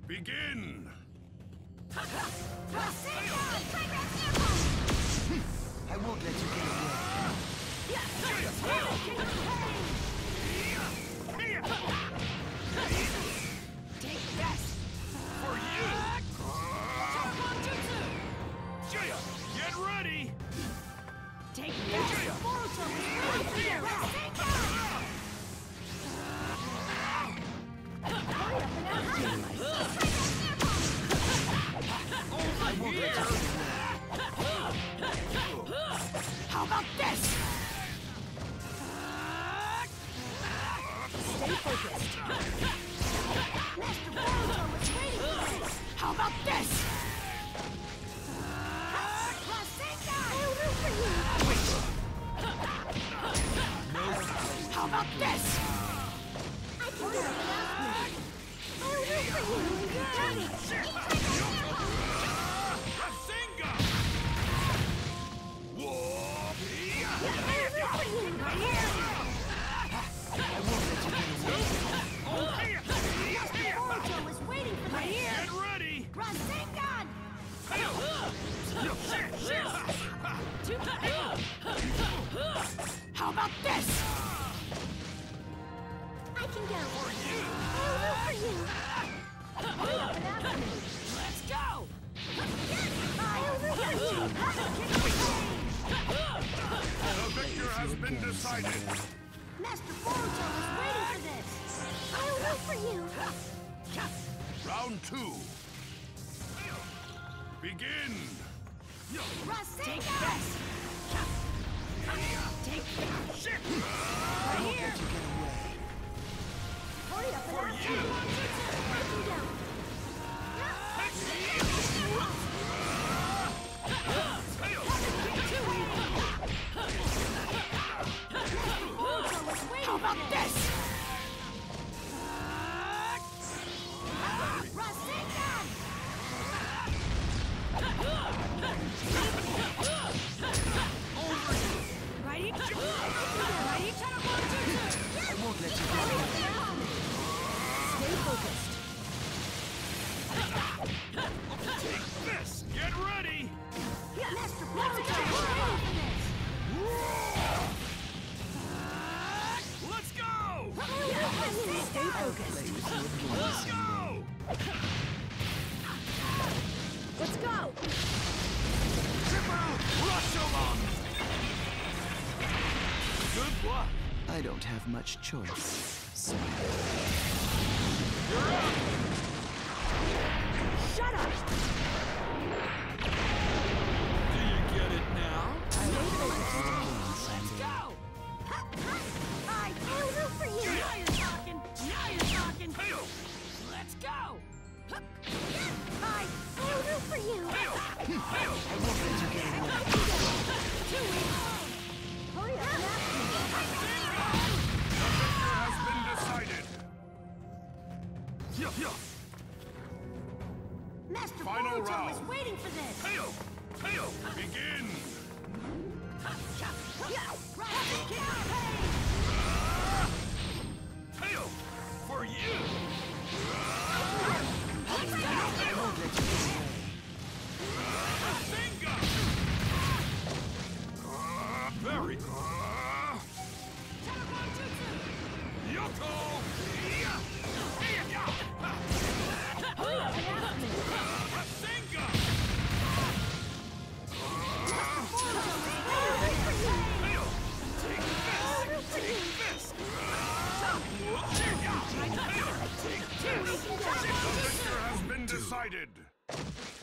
Begin! I won't let you get away. Take this! For you! Jutsu! Jaya, get ready! Take this! Boruto is right here! I won't let you. How about this? Stay focused. Master Boruto is waiting for this! How about this? Rasengan! I'll root for you! How about this? I can do it without me! I'll root for you! Ready! Rasengan! Whoa! I'll root for you! Right here! Master Boruto is waiting for Right this! here! Get ready! Rasengan! How about this? I can go! For you! I'll root for you! Hurry up and after me! Let's go! I'll root for you! The victor has been decided! Master Boruto is waiting for this! I'll root for you! Round 2. Begin! Take Rasengan! this! Take Shit! right here! Hurry up and For after you! me! Take me down! Boruto is waiting How about for this? Rasengan! Righty! Righty! I won't let you go! Stay focused. Take this! Get ready! Master Boruto is waiting for this! Let's go! Stay focused. Let's go! Let's go! Rashomon! Good luck! I don't have much choice. You're up! Shut up! Do you get it now? Let's go! I'll root for you! Now you're talking! Now you're talking! Hail! Let's go! I'll root for you! Hail! I won't let you get away! Too weak! Hurry up and after me! Has been decided! Yeah. Master Final Boruto round. is waiting for this! Hail! Hail! Begin! Hail! For you! I won't let you get away! Rasengan! Very. Yoko! Rasengan! Hail! Take this! Take this! The victor has been decided!